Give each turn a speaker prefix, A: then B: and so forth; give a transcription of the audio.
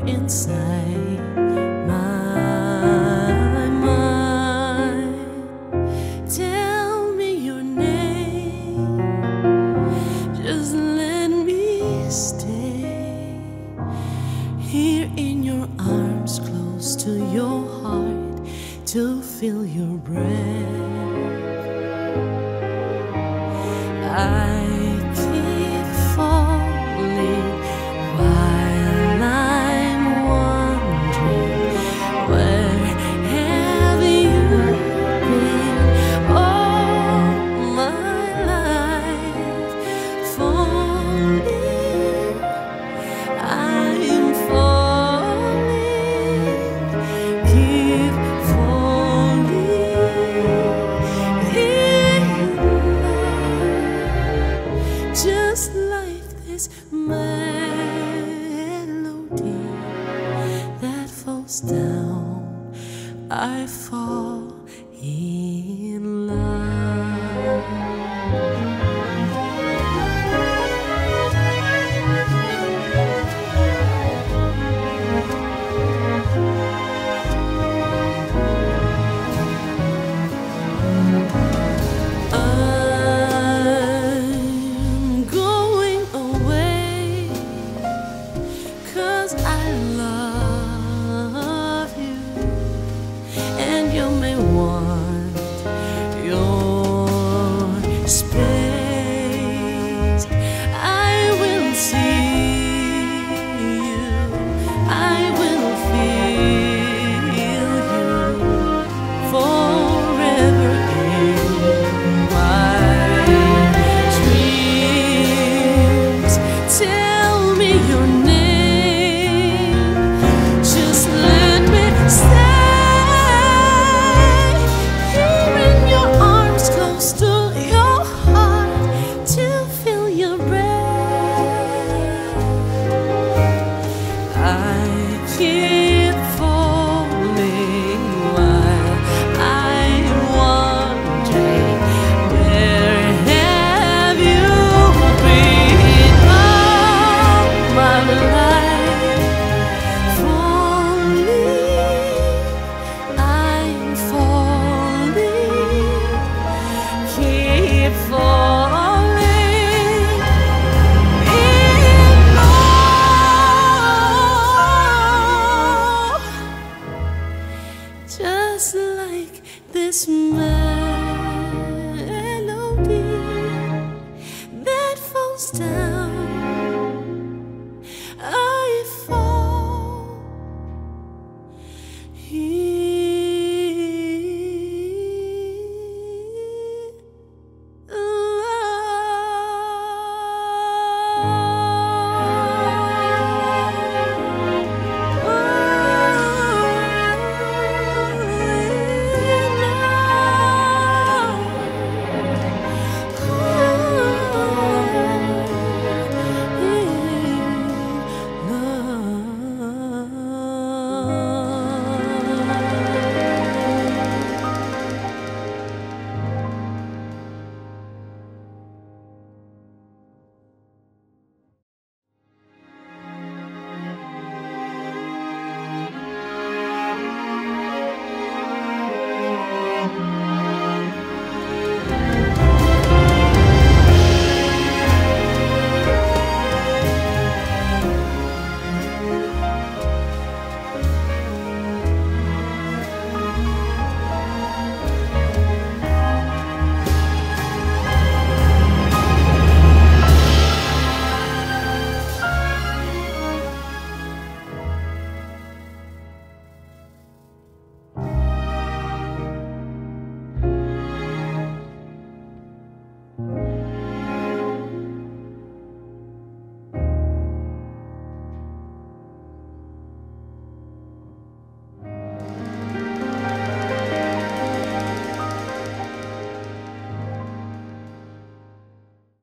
A: inside my mind. Tell me your name, just let me stay here in your arms, close to your heart, to feel your breath. I keep falling while I'm wondering, where have you been all my life? Falling, I'm falling, keep falling in love, just like this melody that falls down. I fall in love. I'm going away, 'cause I love you, and you may want your space. I will see you, I will feel you forever in my dreams. Tell me your name, just let me stay here in your arms, close to your heart, to feel your breath. I keep falling while I'm wondering, where have you been all my life? Falling, I'm falling, keep falling in love, just like this melody